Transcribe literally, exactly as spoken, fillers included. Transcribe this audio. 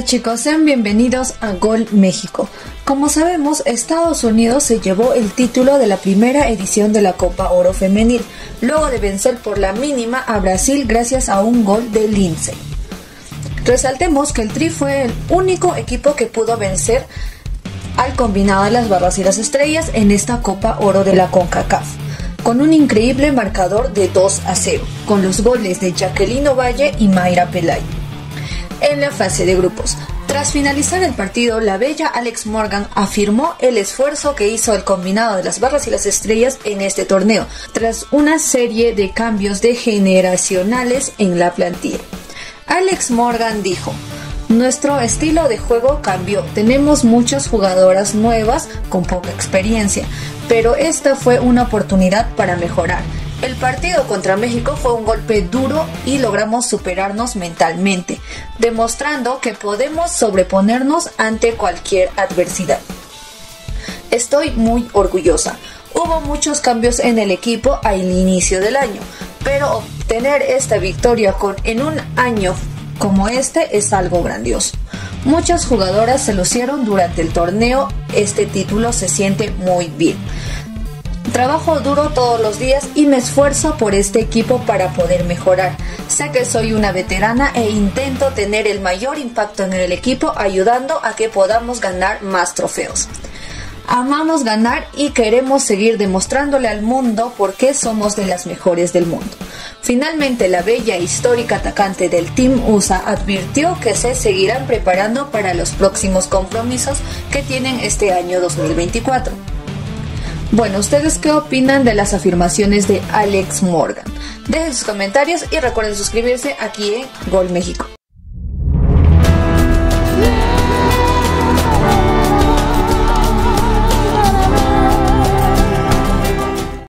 Hola chicos, sean bienvenidos a Gol México. Como sabemos, Estados Unidos se llevó el título de la primera edición de la Copa Oro Femenil, luego de vencer por la mínima a Brasil gracias a un gol de Lindsay. Resaltemos que el Tri fue el único equipo que pudo vencer al combinado de las Barras y las Estrellas en esta Copa Oro de la CONCACAF, con un increíble marcador de dos a cero, con los goles de Jacqueline Ovalle y Mayra Pelayo. En la fase de grupos, tras finalizar el partido, la bella Alex Morgan afirmó el esfuerzo que hizo el combinado de las Barras y las Estrellas en este torneo, tras una serie de cambios de generacionales en la plantilla. Alex Morgan dijo: nuestro estilo de juego cambió, tenemos muchas jugadoras nuevas con poca experiencia, pero esta fue una oportunidad para mejorar. El partido contra México fue un golpe duro y logramos superarnos mentalmente, demostrando que podemos sobreponernos ante cualquier adversidad. Estoy muy orgullosa. Hubo muchos cambios en el equipo al inicio del año, pero obtener esta victoria con, en un año como este es algo grandioso. Muchas jugadoras se lucieron durante el torneo, este título se siente muy bien. Trabajo duro todos los días y me esfuerzo por este equipo para poder mejorar. Sé que soy una veterana e intento tener el mayor impacto en el equipo, ayudando a que podamos ganar más trofeos. Amamos ganar y queremos seguir demostrándole al mundo por qué somos de las mejores del mundo. Finalmente, la bella e histórica atacante del Team U S A advirtió que se seguirán preparando para los próximos compromisos que tienen este año dos mil veinticuatro. Bueno, ¿ustedes qué opinan de las afirmaciones de Alex Morgan? Dejen sus comentarios y recuerden suscribirse aquí en Gol México.